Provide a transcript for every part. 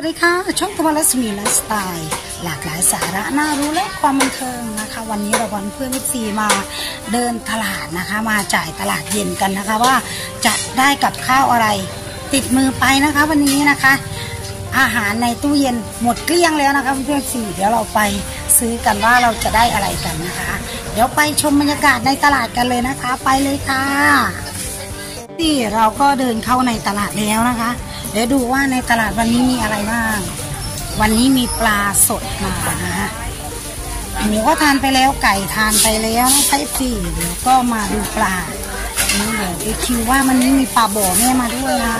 สวัสดีค่ะช่องตะวันรัศมีไลฟ์สไตล์หลากหลายสาระน่ารู้และความบันเทิงนะคะวันนี้เราวันเพื่อนซีมาเดินตลาดนะคะมาจ่ายตลาดเย็นกันนะคะว่าจะได้กับข้าวอะไรติดมือไปนะคะวันนี้นะคะอาหารในตู้เย็นหมดเกลี้ยงแล้วนะคะเพื่อนซีเดี๋ยวเราไปซื้อกันว่าเราจะได้อะไรกันนะคะเดี๋ยวไปชมบรรยากาศในตลาดกันเลยนะคะไปเลยค่ะที่เราก็เดินเข้าในตลาดแล้วนะคะเดี๋ยวดูว่าในตลาดวันนี้มีอะไรบ้างวันนี้มีปลาสดมานะคะหมูก็ทานไปแล้วไก่ทานไปแล้วนะคะพี่เดี๋ยวก็มาดูปลานี่เดี๋ยวไปคิวว่ามันนี้มีปลาบ่อแม่มาด้วยนะ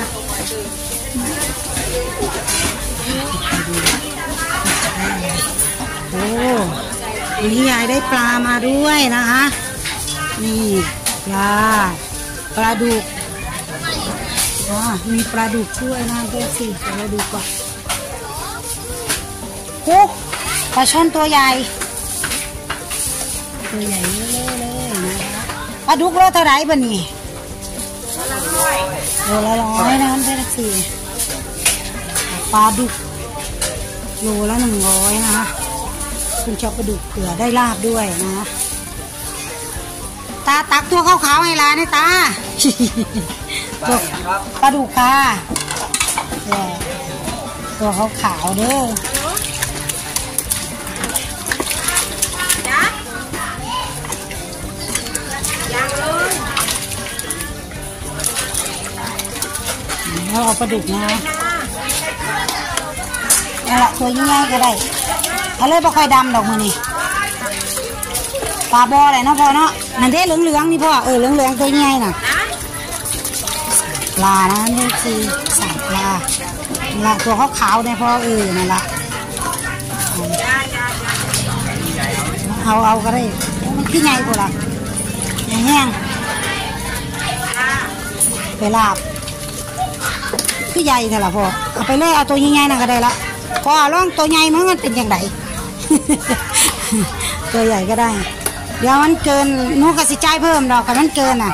โอ้นี่ยายได้ปลามาด้วยนะคะนี่ปลาดุกมีปลาดุกด้วยนะเพื่อนสิเดี๋ยวเราดูก่อนโอ้ปลาช่อนตัวใหญ่เลยนะคะปลาดุกโลเท่าไหร่บ้านี่โลละ100นะเพื่อนสิปลาดุกโลละ100นะคะคุณชอบปลาดุกเผื่อได้ลาบด้วยนะตาตักตัวขาวๆให้ร้านนี่ตาปลาดุกค่ะตัวขาวๆเด้อแล้วเอาปลาดุกนะนี่แหละตัวง่ายๆก็ได้เอาเลยปลาคอยดำดอกมือนี่ปลาบออะไรเนาะพ่อเนาะนั่นเด้เหลืองๆนี่พ่อเหลืองๆตัวง่ายน่ะปลานะนี่คือสั่งปลาละตัวขาวๆเนี่ยพ่อนั่นละเอาก็ได้มันขี้ใหญ่กว่าละแห้งไปลาบขี้ใหญ่เนี่ยละพ่อเอาไปเลยเอาตัวใหญ่ๆน่ะก็ได้ละพ่อลองตัวใหญ่มันเป็นอย่างไร ตัวใหญ่ก็ได้เดี๋ยวมันเกินนูกระสิจ่ายเพิ่มดอกกับมันเกิน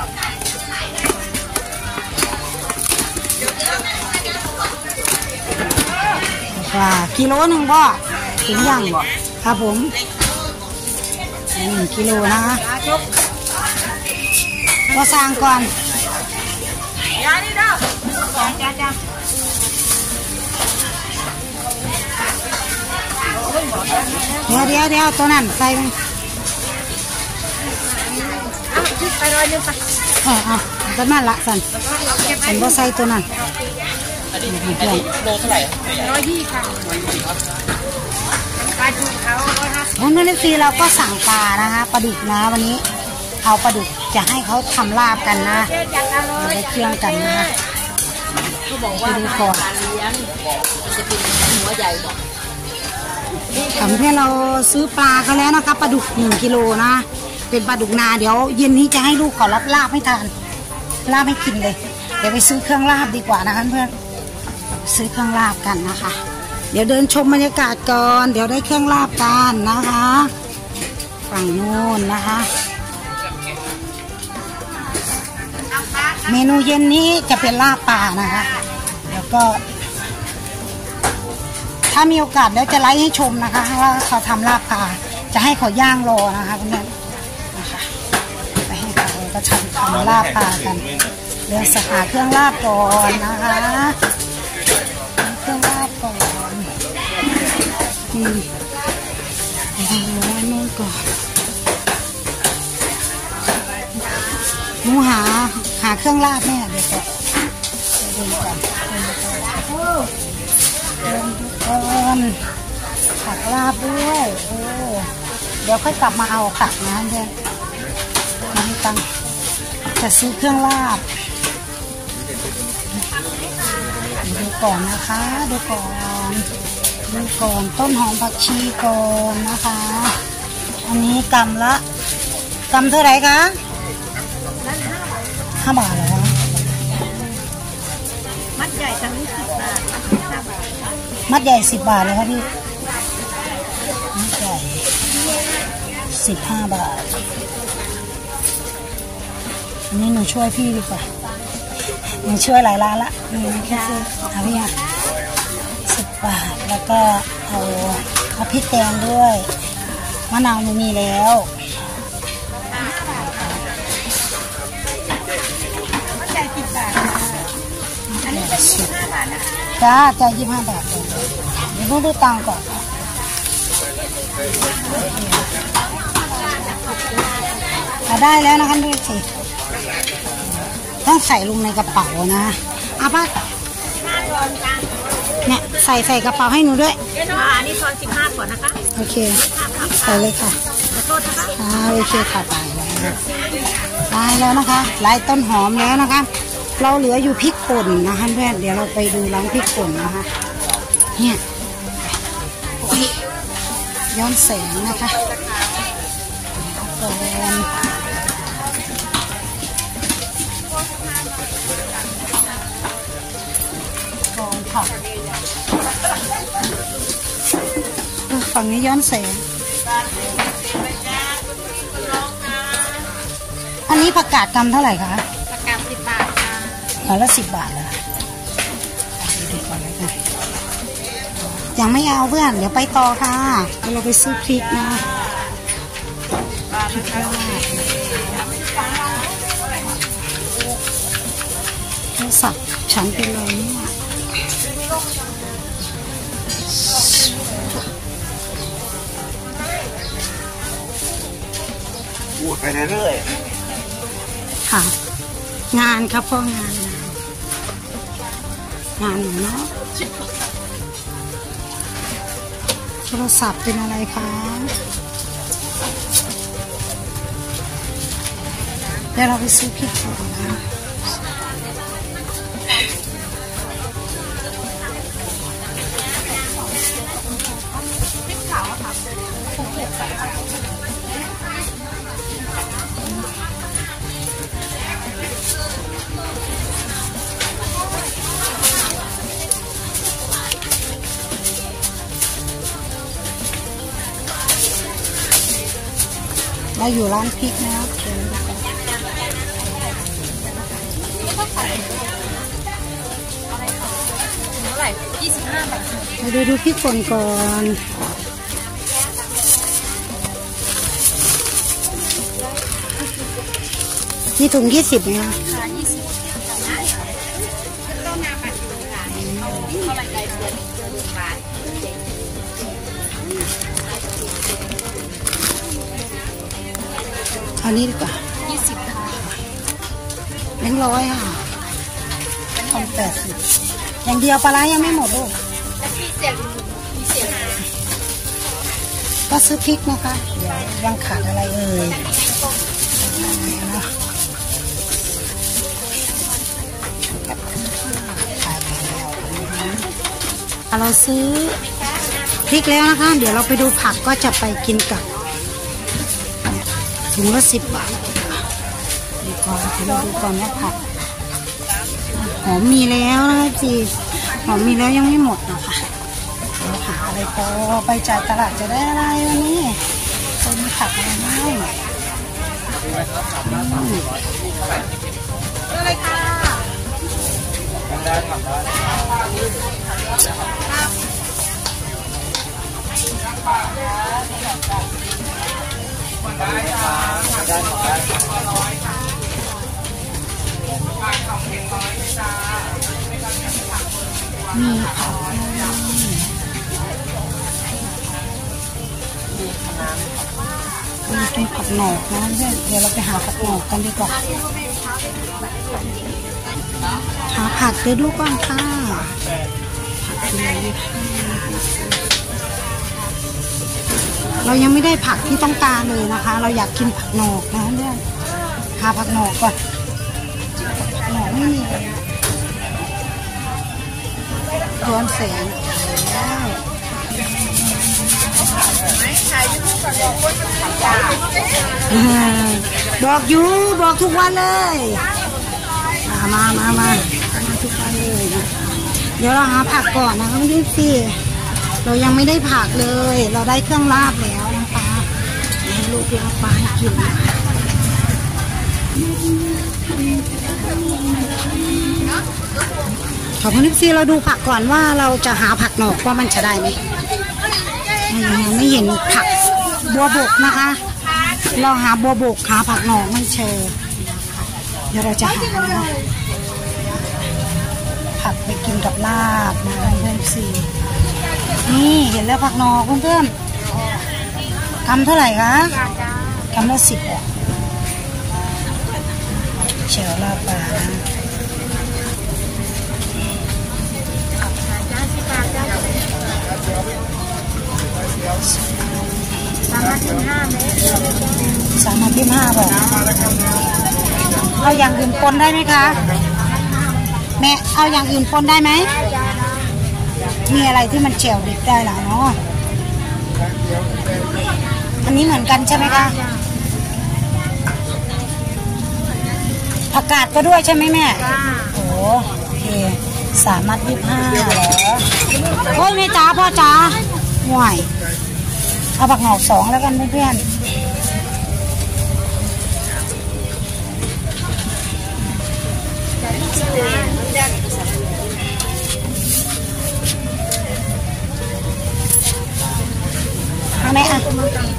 กิโลหนึ่งพ่อถึงยังครับผม1 กิโลนะคะก็สั่งก่อนเดี๋ยวตัวนั้นใส่ไปร้อยนึงไปตัวนั้นละสันผมก็ใส่ตัวนั้นโลเท่าไหร่120ค่ะปลาดุกเขา150วันนี้เราก็สั่งปลานะคะปลาดุกนะวันนี้เอาปลาดุกจะให้เขาทำลาบกันนะเราได้เครื่องกันนะเขาบอกว่าดูก่อนจะเป็นหัวใหญ่ก่อนทำให้เราซื้อปลาเขาแล้วนะคะปลาดุก1 กิโลนะเป็นปลาดุกนาเดี๋ยวเย็นนี้จะให้ลูกขอรับลาบให้ทานลาบให้กินเลยเดี๋ยวไปซื้อเครื่องลาบดีกว่านะคะเพื่อนซื้อเครื่องลาบกันนะคะเดี๋ยวเดินชมบรรยากาศก่อนเดี๋ยวได้เครื่องลาบกันนะคะฝั่งโน้นนะคะเมนูเย็นนี้จะเป็นลาบปลานะคะแล้วก็ถ้ามีโอกาสเดี๋ยวจะไลฟ์ให้ชมนะคะว่าเขาทำลาบปลาจะให้เขาย่างรอนะคะเพื่อนนะคะไปให้เขาก็ทำลาบปลากันเดี๋ยวหาเครื่องลาบก่อนนะคะเครื่องลาบก่อนดูด้านโน้นก่อนหนูหาเครื่องลาบแม่เดี๋ยวก่อนเดินก่อนผักลาบด้วยเดี๋ยวค่อยกลับมาเอาผักนะเพื่อนมาให้ตังจะซื้อเครื่องลาบดูก่อนนะคะดูก่อนต้นหอมผักชีก่อนนะคะอันนี้กำเท่าไหร่คะ5 บาทเหรอมัดใหญ่ทั้ง10 บาทมัดใหญ่10 บาทเลยครับพี่มัดใหญ่15 บาทอันนี้หนูช่วยพี่ดีกว่าหนูช่วยหลายร้านละนี่แค่ซื้อพี่บาทแล้วก็เอาพริกแกงด้วยมะนาวมีแล้วจ่าย10 บาทอันนี้เป็น25 บาทนะคะจ้าจ่าย25 บาทเลยเดี๋ยวดูตังค์ก่อนได้แล้วนะคะดูสิต้องใส่ลงในกระเป๋านะเอาป้าเนี่ยใส่กระเป๋าให้หนูด้วยอันนี้ทอน15ก่อนนะคะโอเคใส่เลยค่ะขอโทษนะคะโอเคค่ะได้แล้วนะคะลายต้นหอมแล้วนะคะเราเหลืออยู่พริกป่นนะคะเพื่อนเดี๋ยวเราไปดูร้านพริกป่นนะคะเนี่ยย้อนแสงนะคะก่อนค่ะฝั่งนี้ย้อนแสงอันนี้ผักกาดกำเท่าไหร่คะผักกาด10 บาทค่ะละ10 บาทเลยดูก่อนเลยค่ะยังไม่เอาเพื่อนเดี๋ยวไปต่อค่ะเราไปซื้อพริกนะโทรศัพท์ฉันเป็นไรเนี่ยพูดไปเรื่อยๆค่ะงานครับพ่องานหนูเนาะโทรศัพท์เป็นอะไรคะเดี๋ยวเราไปซื้อพริกก่อนนะเราอยู่ร้านพริกนะเท่าไหร่25 บาทมาดูพริกป่นก่อนมีถุง20ไหมคะอันนี้ดีกว่า 20 ค่ะ 100ค่ะ180อย่างเดียวปลาร้ายังไม่หมดลูกก็ซื้อพริกนะคะเดี๋ยวยังขาดอะไรเราซื้อพริกแล้วนะคะเดี๋ยวเราไปดูผักก็จะไปกินกับถุงละ10 บาทดูก่อนดูก่อนว่าผักหอมมีแล้วนะคะจีหอมมีแล้วยังไม่หมดนะคะเดี๋ยวหาอะไรพอไปจ่ายตลาดจะได้อะไรวันนี้จะมีผักอะไรบ้างอะไรค่ะมีผักมีผักหนอกนะเดี๋ยวเราไปหาผักหนอกกันดีกว่าหาผักเดี๋ยวดูก่อนค่ะผักเลยเรายังไม่ได้ผักที่ต้องการเลยนะคะเราอยากกินผักหนอกนะเนี่ยหาผักหนอกก่อนหนอกไม่มีย้อนแสงแล้วบอกอยู่บอกทุกวันเลยมาทุกวันเลยนะเดี๋ยวเราหาผักก่อนนะคะพี่สิเรายังไม่ได้ผักเลยเราได้เครื่องลาบแล้วนะคะให้ลูกลาบปลาให้กินขอบคุณนิกซี่เราดูผักก่อนว่าเราจะหาผักหนอกว่ามันจะได้ไหมยังไม่เห็นผักบัวบกนะคะ เราหาบัวบกหาผักหนอกไม่เจอเดี๋ยวเราจะหานะคะผักไปกินกับลาบนะคะเพื่อนซีนี่เห็นแล้วผักหนอกเพื่อนๆกำเท่าไหร่คะกำละ10เชียวลาบปลา3.5 บอกเอาอย่างอื่นปนได้ไหมคะแม่เอาอย่างอื่นปนได้ไหมมีอะไรที่มันเฉียวดิบได้หรอเนาะอันนี้เหมือนกันใช่ไหมคะผักกาดก็ด้วยใช่ไหมแม่โอเค3.25เหรอโอ้ยแม่จ๋าพ่อจ๋าห่วยเอาผักหนอก2แล้วกันเพื่อนเอาไหมอ่ะ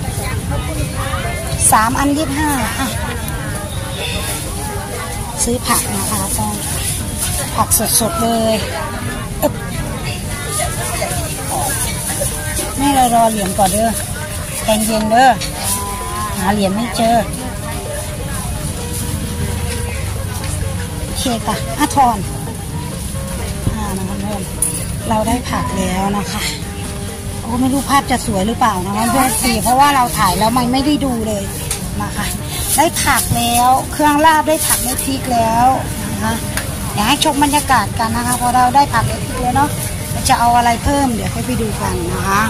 3.25อ่ะซื้อผักนะคะต้องผักสดๆเลยนี่เรารอเหรียญก่อนเด้อแกงเย็นเด้อหาเหรียญไม่เจอโอเคค่ะทอนนะคะเพื่อนเราได้ผักแล้วนะคะโอ้ไม่รู้ภาพจะสวยหรือเปล่านะคะเพื่อนสิเพราะว่าเราถ่ายแล้วมันไม่ได้ดูเลยนะคะได้ผักแล้วเครื่องลาบได้ผักได้พริกแล้วนะคะอยากให้ชมบรรยากาศกันนะคะพอเราได้ผักได้พริกแล้วเนาะจะเอาอะไรเพิ่มเดี๋ยวค่อยไปดูกันนะคะ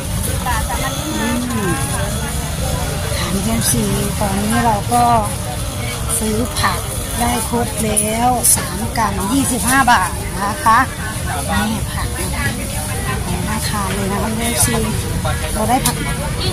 ถามเพื่อนสิตอนนี้เราก็ซื้อผักได้ครบแล้ว3 กรัม25 บาทนะคะนี่ผักน่าทานเลยนะคะเพื่อนสิเราได้ผัก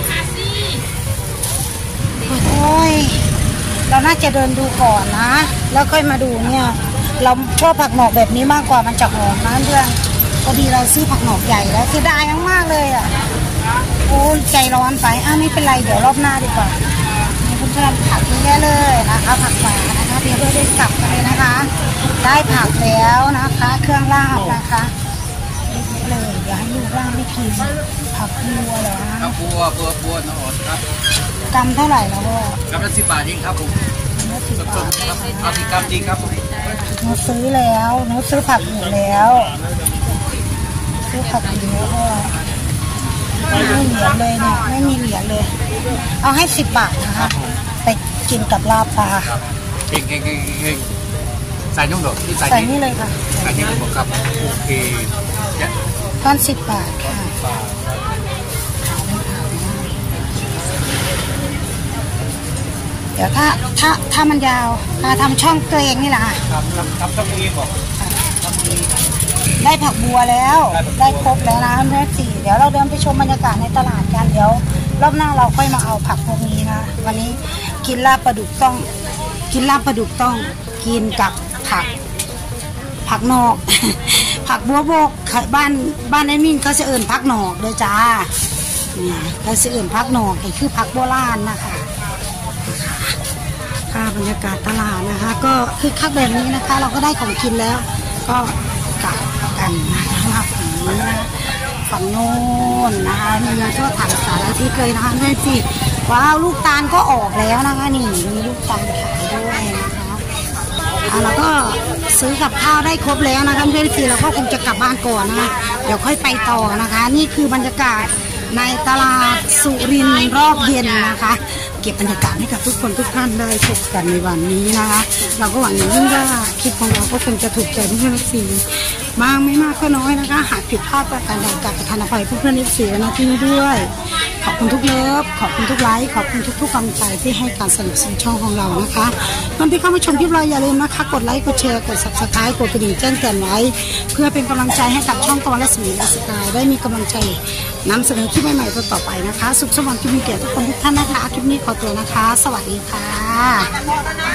โอ้ยเราน่าจะเดินดูก่อนนะแล้วค่อยมาดูเนี่ยเราชอบผักหนอกแบบนี้มากกว่ามันจะหอมนะเพื่อนพอดีเราซื้อผักหนอกใหญ่แล้วเสียดายมากเลยอ่ะโอ้ใจร้อนไปไม่เป็นไรเดี๋ยวรอบหน้าดีกว่าเพื่อนๆผักเยอะเลยนะคะผักหวานนะคะเดี๋ยวเราได้กลับกันเลยนะคะได้ผักแล้วนะคะเครื่องลาบนะคะเลยเดี๋ยวให้ลูกลาบไม่กินผักบัวเหรอครับบัวน้องอดครับกำเท่าไหร่แล้วพ่อกำละ10 บาทเองครับผมสดๆครับเอาที่กำจริงครับผมหนูซื้อแล้วหนูซื้อผักอยู่แล้วซื้อผักอยู่แล้วก็ไม่เหลือเลยเนี่ยไม่มีเหลือเลยเอาให้10 บาทนะคะไปกินกับลาบปลาเก่งใส่นุ่งดอกที่ใส่นี่เลยค่ะใส่นี่เลยครับโอเคก้อน10 บาทค่ะเดี๋ยวถ้ามันยาวทำช่องตัวเองนี่แหละค่ะทำช่องเองบอกได้ผักบัวแล้วได้ครบแล้วนะเพื่อนสี่เดี๋ยวเราเดินไปชมบรรยากาศในตลาดกันเดี๋ยวรอบหน้าเราค่อยมาเอาผักพวกนี้นะวันนี้กินลาบปลาดุกต้องกินกับผักหนอกผักบัวบกบ้านไอ้มิ่งเขาจะเอิ่นผักหนอกเลยจ้าเนี่ยเขาจะเอิ่นผักหนอกคือผักโบราณนะคะค่ะบรรยากาศตลาดนะคะก็คือคักแบบนี้นะคะเราก็ได้ของกินแล้วก็กลับกันนะคะฝั่งโน้นนะคะมีทั่วถังสารทิศเลยนะคะแม่จีว้าวลูกตาลก็ออกแล้วนะคะนี่มีลูกตาลขายด้วยนะคะแล้วก็ซื้อกับข้าวได้ครบแล้วนะคะเพื่อนๆเราก็คงจะกลับบ้านก่อนนะเดี๋ยวค่อยไปต่อนะคะนี่คือบรรยากาศในตลาดสุรินทร์รอบเย็นนะคะเก็บบรรยากาศให้กับทุกคนทุกท่านได้พบกันในวันนี้นะคะเราก็หวังอย่างยิ่งว่าคลิปของเราก็คงจะถูกใจเพื่อนๆสีมากไม่มากก็น้อยนะคะหากผิดพลาดประการใดกับประธานอภัยเพื่อนๆสีนะที่นี้ด้วยขอบคุณทุกเลิฟขอบคุณทุกไลค์ขอบคุณทุกกำลังใจที่ให้การสนับสนุนช่องของเรานะคะตอนที่เข้ามาชมคลิปเราอย่าลืมนะคะกดไลค์กดแชร์กด Subscribe กดกระดิ่งแจ้งเตือนไว้เพื่อเป็นกำลังใจให้กับช่องตะวันรัศมีไลฟ์สไตล์ได้มีกำลังใจนำเสนอคลิปใหม่ๆต่อไปนะคะสุขสวัสดิ์ที่มีแก่ทุกคนทุกท่านนะคะคลิปนี้ขอตัวนะคะสวัสดีค่ะ